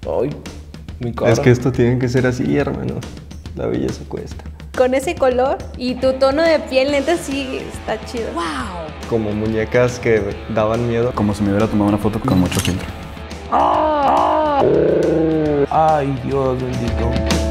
Ay, mi cara. Es que esto tiene que ser así, hermano. La belleza cuesta. Con ese color y tu tono de piel, neta, sí está chido. ¡Wow! Como muñecas que daban miedo. Como si me hubiera tomado una foto con mucho filtro. Ay, Dios bendito.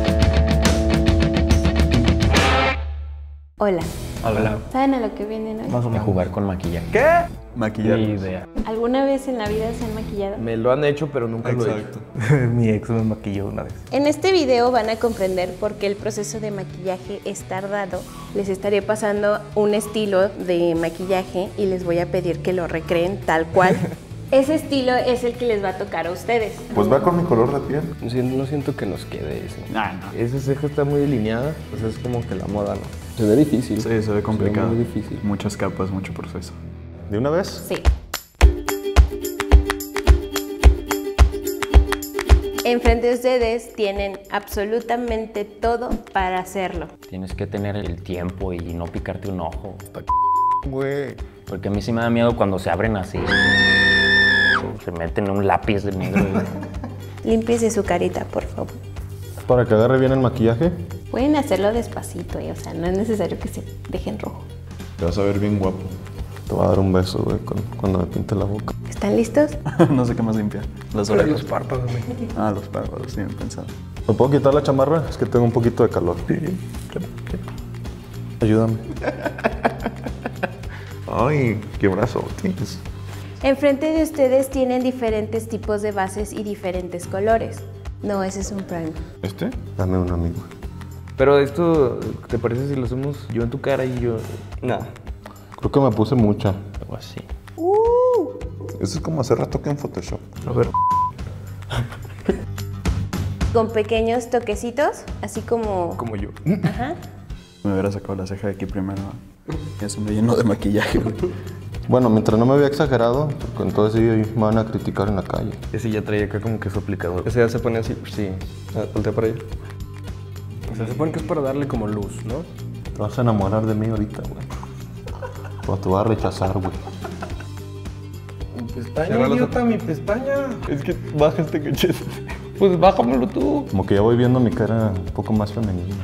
Hola. Hola. ¿Saben a lo que vienen hoy? Más o menos. Jugar con maquillaje. ¿Qué? Maquillar. Ni idea. ¿Alguna vez en la vida se han maquillado? Me lo han hecho, pero nunca lo he hecho. Mi ex me maquilló una vez. En este video van a comprender por qué el proceso de maquillaje es tardado. Les estaré pasando un estilo de maquillaje y les voy a pedir que lo recreen tal cual. Ese estilo es el que les va a tocar a ustedes. Pues va con mi color de piel. No siento que nos quede eso. No. Esa ceja está muy delineada, pues es como que la moda, ¿no? Se ve difícil. Sí, se ve complicado. Se ve muy difícil. Muchas capas, mucho proceso. ¿De una vez? Sí. Enfrente de ustedes tienen absolutamente todo para hacerlo. Tienes que tener el tiempo y no picarte un ojo. Güey. Porque a mí sí me da miedo cuando se abren así. Se meten un lápiz de negro. Límpiese su carita, por favor. Para que agarre bien el maquillaje. Pueden hacerlo despacito, o sea, no es necesario que se dejen rojo. Te vas a ver bien guapo. Te voy a dar un beso, güey, cuando me pinte la boca. ¿Están listos? No sé qué más limpiar. Las Pero orejas. los párpados, güey. Ah, los párpados, sí, me he pensado. ¿Me puedo quitar la chamarra? Es que tengo un poquito de calor. Sí, claro. Ayúdame. Ay, qué brazo tienes. Enfrente de ustedes tienen diferentes tipos de bases y diferentes colores. No, ese es un primer. ¿Este? Dame un amigo. Pero esto, ¿te parece si lo hacemos yo en tu cara y yo...? No. Creo que me puse mucha. Algo así. Eso es como hacer retoque en Photoshop. A ver. Con pequeños toquecitos, así como... Como yo. Ajá. Me hubiera sacado la ceja de aquí primero. Ya se me llenó de maquillaje, güey. Bueno, mientras no me había exagerado, porque entonces sí me van a criticar en la calle. Ese ya traía acá como que su aplicador. Ese ya se pone así, sí. Voltea para allá. O sea, se supone que es para darle como luz, ¿no? Te vas a enamorar de mí ahorita, güey. O te vas a rechazar, güey. Mi pestaña, idiota, mi pestaña. Es que baja este cachete. Pues bájamelo tú. Como que ya voy viendo mi cara un poco más femenina.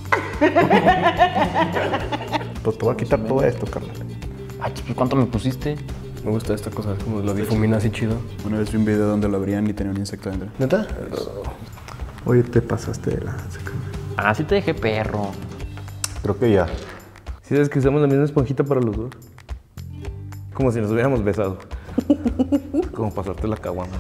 Pues te voy a quitar todo esto, carnal. Ay, pues, ¿cuánto me pusiste? Me gusta esta cosa, es como lo difumina así chido. Una vez vi un video donde lo abrían y tenía un insecto dentro. ¿Neta? Oye, te pasaste de lanza, carnal. Ah, sí te dejé perro. Creo que ya. ¿Sí sabes que usamos la misma esponjita para los dos? Como si nos hubiéramos besado. Como pasarte la caguama.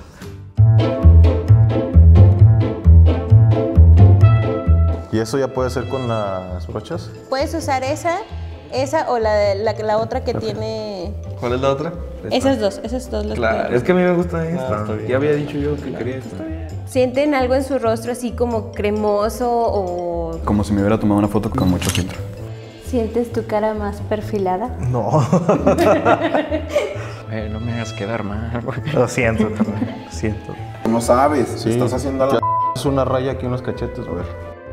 ¿Y eso ya puede ser con las brochas? Puedes usar esa o la otra que tiene... ¿Cuál es la otra? Esas dos las Claro, pueden. es que a mí me gusta esta. está bien. Ya había dicho yo que quería esta. ¿Sienten algo en su rostro así como cremoso o Como si me hubiera tomado una foto con mucho filtro. sientes tu cara más perfilada? No. Güey, no me hagas quedar mal, güey. Lo siento, carnal. Lo siento. No sabes. Sí. Estás haciendo algo. Es una raya aquí en los cachetes, güey.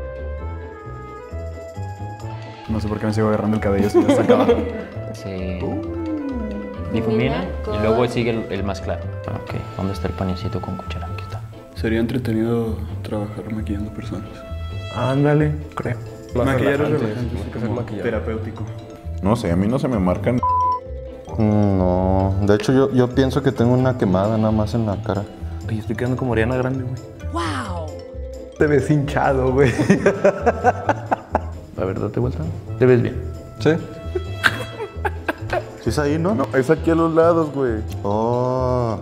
No sé por qué me sigo agarrando el cabello si ya está acabado. Se difumina y luego sigue el más claro. Ok, ¿dónde está el panecito con cuchara? Aquí está. Sería entretenido trabajar maquillando personas. Ándale, creo. Maquillar es relajante, relajante, sí, es que ser como maquillado. terapéutico. No sé, a mí no se me marcan. No. De hecho, yo pienso que tengo una quemada nada más en la cara. Oye, estoy quedando como Ariana Grande, güey. ¡Wow! Te ves hinchado, güey. A ver, date vuelta. Te ves bien. ¿Sí? ¿Sí es ahí, no? No, es aquí a los lados, güey. Oh.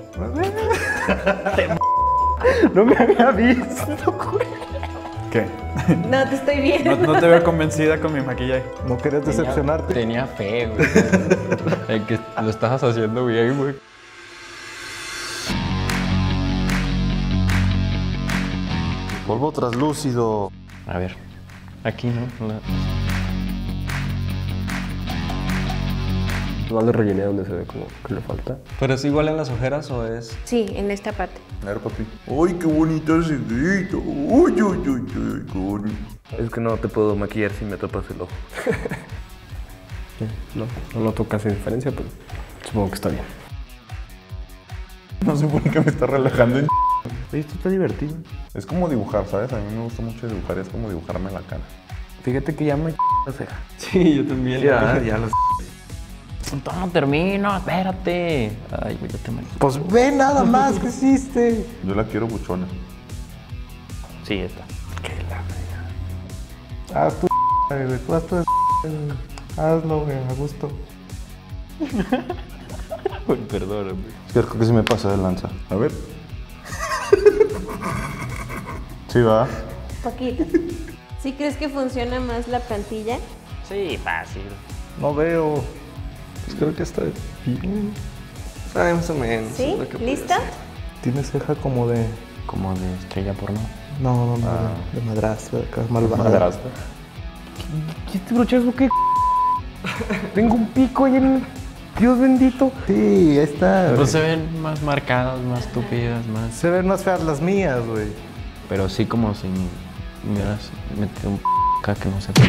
No me había visto, güey. ¿Qué? No, te estoy viendo. No te veo convencida con mi maquillaje. No querías decepcionarte. Tenía fe, güey. En que lo estabas haciendo bien, güey. Polvo traslúcido. A ver, aquí, ¿no? No le rellené donde se ve como que le falta. ¿Pero es igual en las ojeras o es...? Sí, en esta parte. A ver, papi. ¡Uy, qué bonito ese grito! ¡Uy, uy, uy, uy! ¡Qué bonito! Es que no te puedo maquillar si me tapas el ojo. No noto casi diferencia, pero supongo que está bien. No sé por qué me está relajando. Oye, esto está divertido. Es como dibujar, ¿sabes? A mí me gusta mucho dibujar, es como dibujarme la cara. Fíjate que ya me la ceja. Sí, yo también. Ya las... No termino, espérate. Ay, güey, ya te me... Pues ve nada más que hiciste. Yo la quiero buchona. Sí, está. Haz tu güey. Tú haz tu hazlo, güey, a gusto. Uy, perdóname. Creo que sí me pasa de lanza. A ver. Sí, va. Poquito. ¿Sí crees que funciona más la plantilla? Sí, fácil. No veo. Pues creo que está bien. Más o menos. ¿Sí? es lo que puede ¿Listo? ser. Tiene ceja como de... Como de estrella porno. No, de madrastra, acá malvada. Madrastra. ¿Qué este brochazo qué? Tengo un pico ahí en... Dios bendito. Sí, ahí está. Pues se ven más marcadas, más tupidas, más... Se ven más feas las mías, güey. Pero sí como si me hubieras metido un acá que no sé por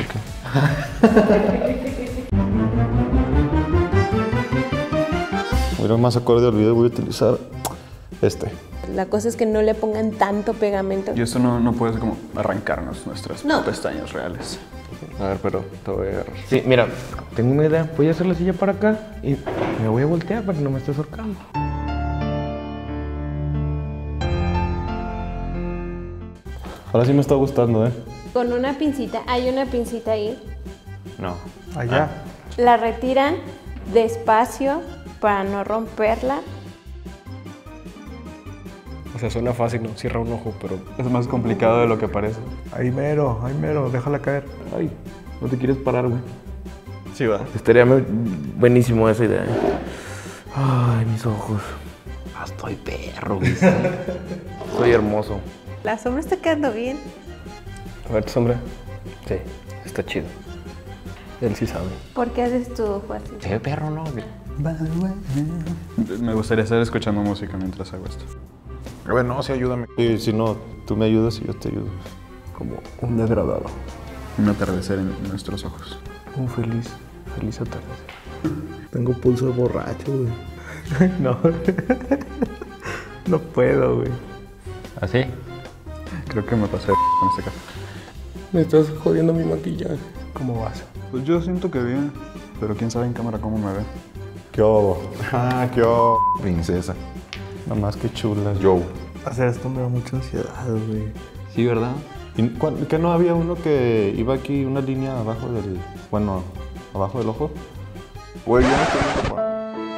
qué. Mira, más acorde al video voy a utilizar este. La cosa es que no le pongan tanto pegamento. Y esto no puedes como arrancarnos nuestras No. pestañas reales. A ver, pero te voy a agarrar. Sí, mira, tengo una idea. Voy a hacer la silla para acá y me voy a voltear para que no me estés ahorcando. Ahora sí me está gustando, ¿eh? Con una pincita, hay una pincita ahí. No. Allá. La retiran despacio para no romperla. O sea, suena fácil, ¿no? Cierra un ojo, pero... Es más complicado de lo que parece. Ahí mero, déjala caer. Ay, no te quieres parar, güey. Sí, va. Estaría buenísimo esa idea. Ay, mis ojos. Estoy perro, güey. Soy hermoso. La sombra está quedando bien. A ver, tu sombra. Sí, está chido. Él sí sabe. ¿Por qué haces tu ojo así? Se ve perro, ¿no? Me gustaría estar escuchando música mientras hago esto. A ver, no, sí, ayúdame. Y si no, tú me ayudas y yo te ayudo. Como un degradado. Un atardecer en nuestros ojos. Un feliz atardecer. Tengo pulso borracho, güey. No. No puedo, güey. ¿Así? Creo que me pasé con este caso. Me estás jodiendo mi maquillaje. ¿Cómo vas? Pues yo siento que bien, pero quién sabe en cámara cómo me ve. ¿Qué obo? Ah, qué obo. Princesa. Nada más que chula. Yo. Hacer esto me da mucha ansiedad, güey. Sí, ¿verdad? ¿Que no había uno que iba aquí una línea abajo del... Bueno, abajo del ojo? Güey, yo no estoy bien, papá.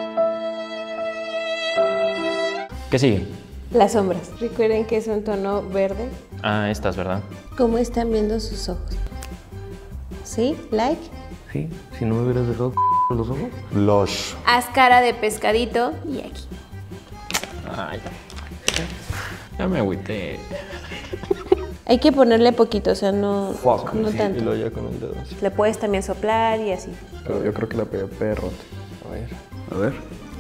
¿Qué sigue? Las sombras. Recuerden que es un tono verde. Ah, estas, ¿verdad? ¿Cómo están viendo sus ojos? ¿Sí? ¿Like? Sí, si no me hubieras dejado los ojos. Blush. Haz cara de pescadito y aquí. Ay, ya me agüité. Hay que ponerle poquito, o sea, no, no Y tanto. luego ya con el dedo así. Le puedes también soplar y así. Pero yo creo que la pegué perro. A ver. A ver.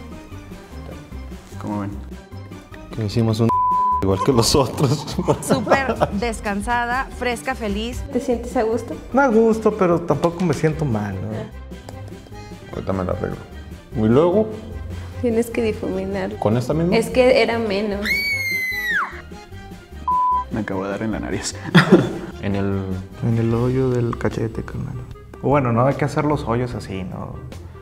¿Cómo ven? Que hicimos un igual que los otros. Súper descansada, fresca, feliz. ¿Te sientes a gusto? Me gusto, pero tampoco me siento mal, ¿no? Ahorita me la arreglo. Y luego, Tienes que difuminar. con esta misma. Es que era menos. Me acabo de dar en la nariz. En el... En el hoyo del cachete, carnal. Bueno, no hay que hacer los hoyos así, ¿no?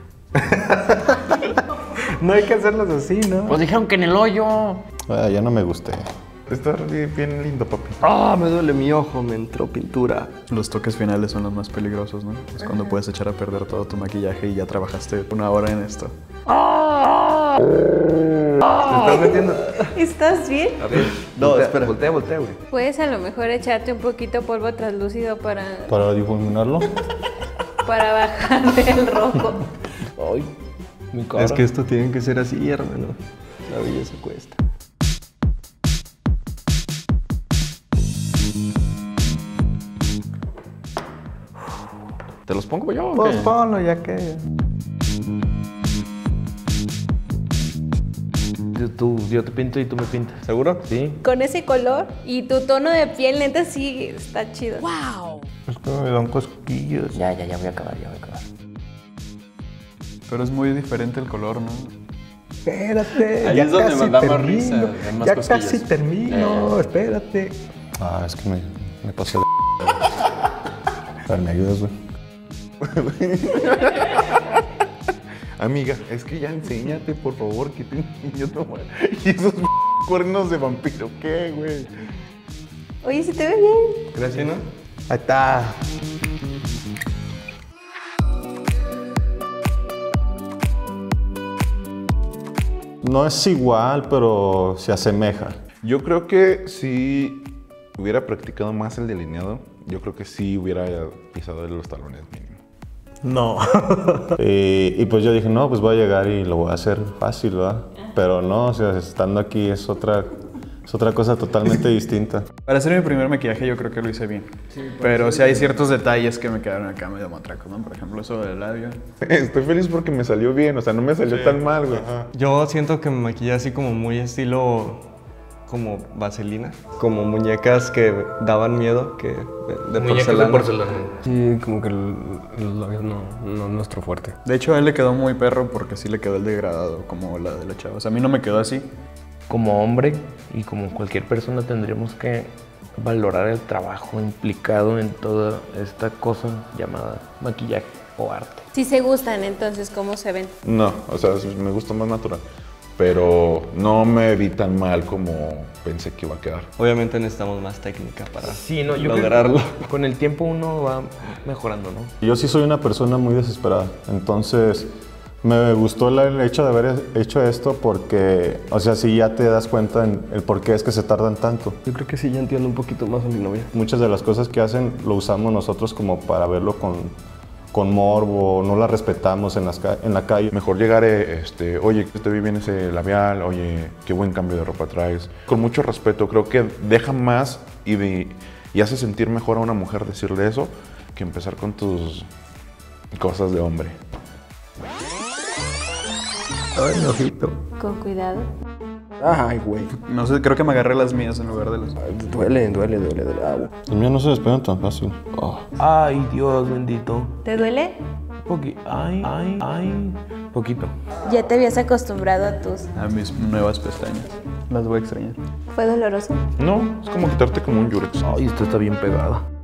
No hay que hacerlos así, ¿no? Pues dijeron que en el hoyo. Ah, ya no me gusté. Está bien lindo, papi. ¡Ah! Me duele mi ojo, me entró pintura. Los toques finales son los más peligrosos, ¿no? Es cuando puedes echar a perder todo tu maquillaje y ya trabajaste una hora en esto. ¿Te estás metiendo? ¿Estás bien? No, espera. Voltea, güey. Puedes a lo mejor echarte un poquito polvo translúcido para Difuminarlo. bajarle el rojo. Ay, mi cara. Es que esto tiene que ser así, hermano. La belleza cuesta. ¿Te los pongo yo o Pues qué? ponlo, ya que... Yo te pinto y tú me pintas. ¿Seguro? Sí. Con ese color y tu tono de piel, neta, sí está chido. Es que me dan cosquillas. Ya voy a acabar, ya voy a acabar. Pero es muy diferente el color, ¿no? espérate. Ahí ya es donde casi me da más termino, risa, dan más ya cosquillas. casi termino, espérate. Ah, es que me pasé de... A ver, ¿me ayudas, güey? Amiga, es que ya enséñate, por favor, que te enseño tomar. Y esos cuernos de vampiro, ¿qué, güey? Oye, se te ve bien. Gracias, ¿no? Ahí está. No es igual, pero se asemeja. Yo creo que si hubiera practicado más el delineado, yo creo que sí hubiera pisado los talones mínimo. No. Y pues yo dije, no, pues voy a llegar y lo voy a hacer fácil, ¿verdad? Pero no, o sea, estando aquí es otra cosa totalmente distinta. Para hacer mi primer maquillaje yo creo que lo hice bien. Pero sí hay ciertos detalles que me quedaron acá medio matracos, ¿no? Por ejemplo, eso del labio. Estoy feliz porque me salió bien, o sea, no me salió tan mal, güey. Yo siento que me maquillé así como muy estilo como vaselina, como muñecas que daban miedo, que de Muñecas de porcelana. Sí, como que los labios no es nuestro fuerte. De hecho, a él le quedó muy perro porque sí le quedó el degradado, como la de la chava. O sea, a mí no me quedó así. Como hombre y como cualquier persona tendremos que valorar el trabajo implicado en toda esta cosa llamada maquillaje o arte. Si se gustan, entonces, ¿cómo se ven? No, o sea, me gusta más natural. Pero no me vi tan mal como pensé que iba a quedar. Obviamente necesitamos más técnica para Sí, no, yo lograrlo. creo que con el tiempo uno va mejorando, ¿no? Yo sí soy una persona muy desesperada, entonces me gustó el hecho de haber hecho esto porque, o sea, sí ya te das cuenta en el por qué es que se tardan tanto. Yo creo que sí, ya entiendo un poquito más a mi novia. Muchas de las cosas que hacen lo usamos nosotros como para verlo con morbo, no la respetamos en la calle. Mejor llegar, oye, te vi bien ese labial, oye, qué buen cambio de ropa traes. Con mucho respeto, creo que deja más y hace sentir mejor a una mujer decirle eso que empezar con tus cosas de hombre. Ay, mi ojito. Con cuidado. Ay, güey. No sé, creo que me agarré las mías en lugar de las... Duele. Ah, El mío no se despega tan fácil. Ay, Dios bendito. ¿Te duele? Poquito. Ya te habías acostumbrado a mis nuevas pestañas. Las voy a extrañar. ¿Fue doloroso? No, es como quitarte como un yurex. Ay, esta está bien pegada.